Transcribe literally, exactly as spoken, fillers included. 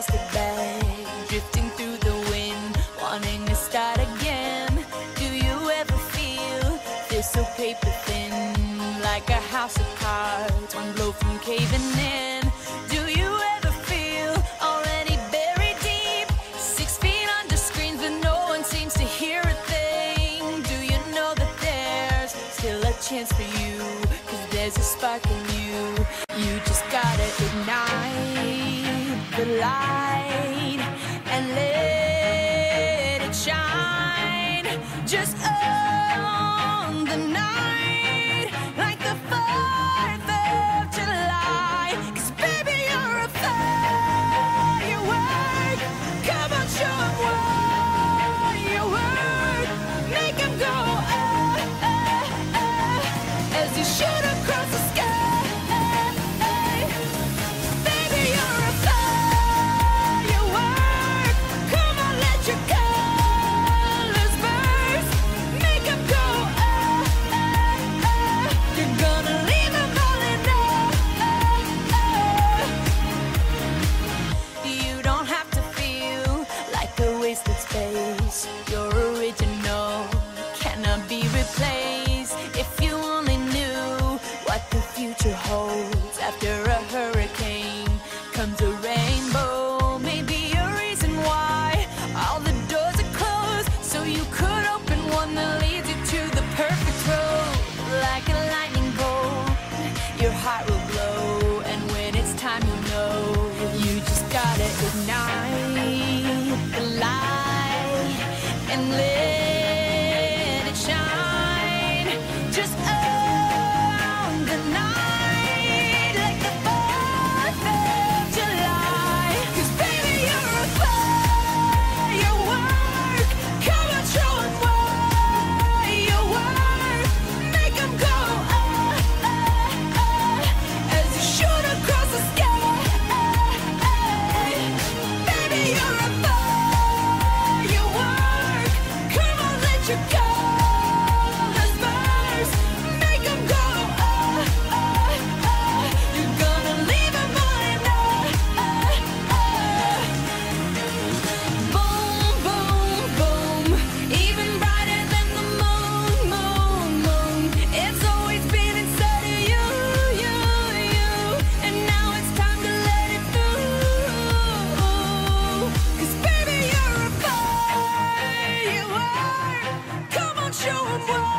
plastic bag, drifting through the wind, wanting to start again. Do you ever feel this so paper thin, like a house of cards, one blow from caving in? Do you ever feel already buried deep, six feet under screens, but no one seems to hear a thing? Do you know that there's still a chance for you, 'cause there's a spark in you? You just gotta ignite the light and let it shine. Just own the night like the fourth of July. 'Cause baby, you're a firework. Come on, show 'em what you work. Make 'em go oh, oh, oh, as you shoot across the sky. Space, your original cannot be replaced. If you only knew what the future holds, after a hurricane comes a rainbow. Maybe a reason why all the doors are closed, so you could open one that leads you to the perfect road. Like a lightning bolt, your heart will glow, and when it's time, you know you just gotta ignite the light and let it shine. Just own the night like the fourth of July. 'Cause baby, you're a firework. Come on, show 'em what you work. Make 'em go oh, oh, oh, as you shoot across the sky. Baby, you're a you go, let's burst. Make 'em go oh, oh, oh. You're gonna leave 'em wanting oh, oh, oh. Boom, boom, boom, even brighter than the moon, moon, moon. It's always been inside of you, you, you, and now it's time to let it through. 'Cause baby, you're a firework. Show 'em what